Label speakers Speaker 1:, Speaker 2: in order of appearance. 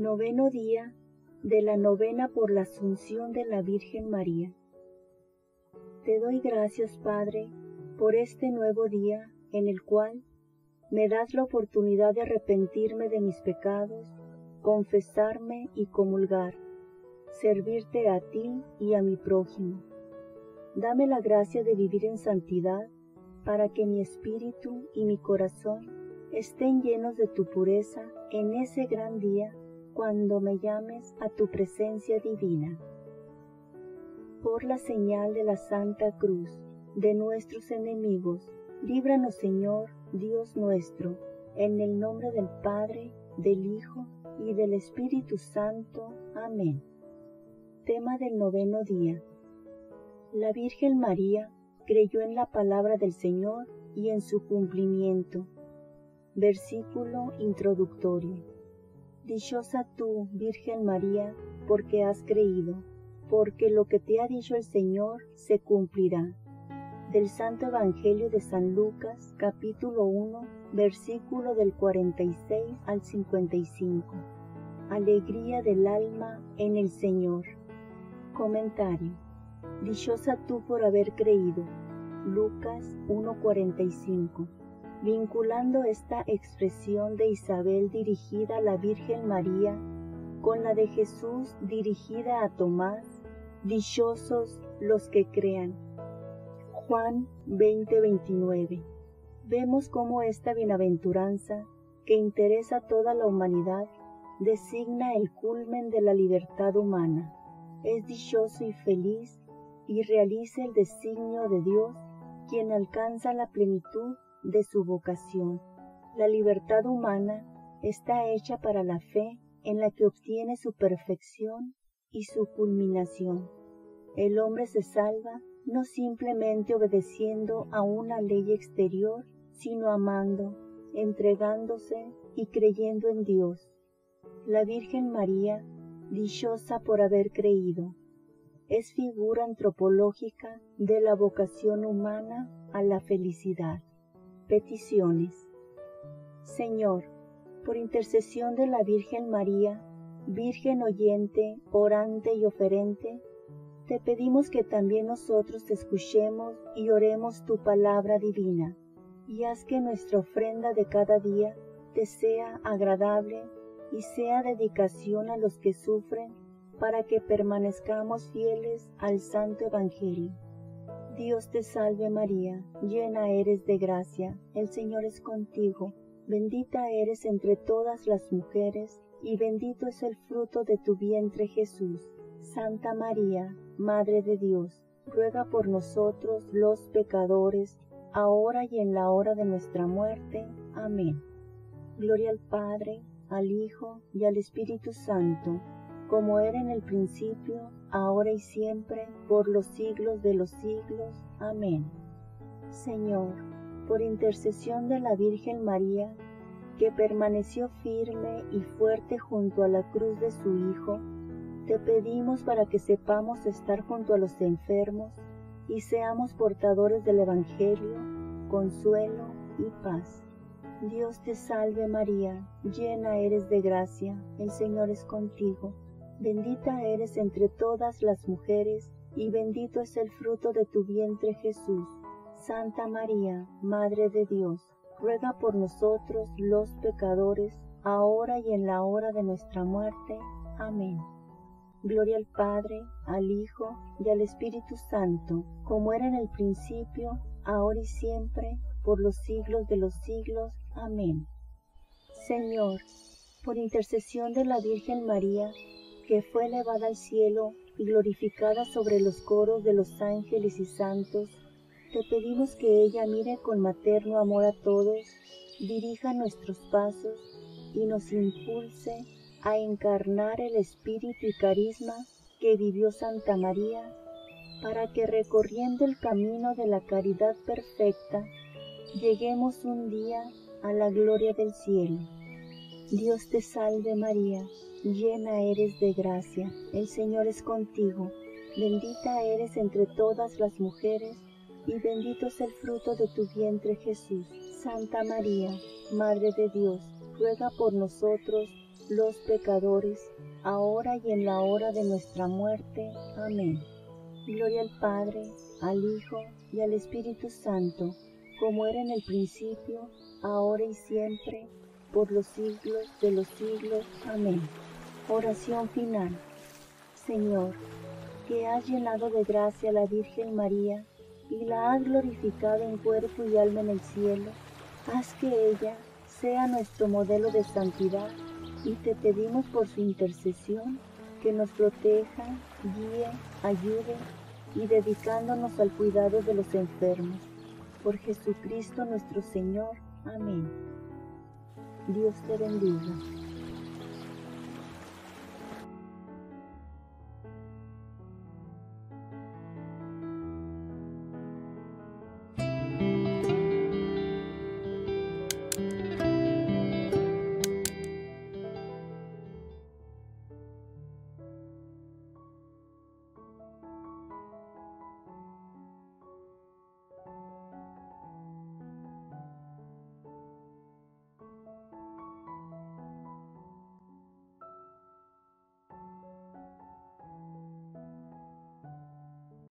Speaker 1: Noveno día de la novena por la Asunción de la Virgen María. Te doy gracias, Padre, por este nuevo día en el cual me das la oportunidad de arrepentirme de mis pecados, confesarme y comulgar, servirte a ti y a mi prójimo. Dame la gracia de vivir en santidad para que mi espíritu y mi corazón estén llenos de tu pureza en ese gran día cuando me llames a tu presencia divina. Por la señal de la Santa Cruz de nuestros enemigos, líbranos, Señor, Dios nuestro, en el nombre del Padre, del Hijo y del Espíritu Santo. Amén. Tema del noveno día. La Virgen María creyó en la palabra del Señor y en su cumplimiento. Versículo introductorio. Dichosa tú, Virgen María, porque has creído, porque lo que te ha dicho el Señor se cumplirá. Del Santo Evangelio de San Lucas, capítulo 1, versículo del 46 al 55. Alegría del alma en el Señor. Comentario. Dichosa tú por haber creído. Lucas 1:45. Vinculando esta expresión de Isabel dirigida a la Virgen María con la de Jesús dirigida a Tomás, dichosos los que crean. Juan 20:29. Vemos cómo esta bienaventuranza, que interesa a toda la humanidad, designa el culmen de la libertad humana. Es dichoso y feliz y realiza el designio de Dios quien alcanza la plenitud de su vocación. La libertad humana está hecha para la fe en la que obtiene su perfección y su culminación. El hombre se salva no simplemente obedeciendo a una ley exterior, sino amando, entregándose y creyendo en Dios. La Virgen María, dichosa por haber creído, es figura antropológica de la vocación humana a la felicidad. Peticiones. Señor, por intercesión de la Virgen María, Virgen oyente, orante y oferente, te pedimos que también nosotros te escuchemos y oremos tu palabra divina, y haz que nuestra ofrenda de cada día te sea agradable y sea dedicación a los que sufren, para que permanezcamos fieles al Santo Evangelio. Dios te salve María, llena eres de gracia, el Señor es contigo, bendita eres entre todas las mujeres, y bendito es el fruto de tu vientre Jesús. Santa María, Madre de Dios, ruega por nosotros los pecadores, ahora y en la hora de nuestra muerte. Amén. Gloria al Padre, al Hijo y al Espíritu Santo, como era en el principio, ahora y siempre, por los siglos de los siglos. Amén. Señor, por intercesión de la Virgen María, que permaneció firme y fuerte junto a la cruz de su Hijo, te pedimos para que sepamos estar junto a los enfermos y seamos portadores del Evangelio, consuelo y paz. Dios te salve María, llena eres de gracia, el Señor es contigo. Bendita eres entre todas las mujeres, y bendito es el fruto de tu vientre Jesús. Santa María, Madre de Dios, ruega por nosotros los pecadores, ahora y en la hora de nuestra muerte. Amén. Gloria al Padre, al Hijo y al Espíritu Santo, como era en el principio, ahora y siempre, por los siglos de los siglos. Amén. Señor, por intercesión de la Virgen María, que fue elevada al cielo y glorificada sobre los coros de los ángeles y santos, te pedimos que ella mire con materno amor a todos, dirija nuestros pasos y nos impulse a encarnar el espíritu y carisma que vivió Santa María, para que recorriendo el camino de la caridad perfecta, lleguemos un día a la gloria del cielo. Dios te salve María, llena eres de gracia, el Señor es contigo, bendita eres entre todas las mujeres, y bendito es el fruto de tu vientre Jesús. Santa María, Madre de Dios, ruega por nosotros los pecadores, ahora y en la hora de nuestra muerte. Amén. Gloria al Padre, al Hijo y al Espíritu Santo, como era en el principio, ahora y siempre, por los siglos de los siglos. Amén. Oración final. Señor, que has llenado de gracia a la Virgen María y la has glorificado en cuerpo y alma en el cielo, haz que ella sea nuestro modelo de santidad, y te pedimos por su intercesión que nos proteja, guíe, ayude y dedicándonos al cuidado de los enfermos. Por Jesucristo nuestro Señor. Amén. Dios te bendiga.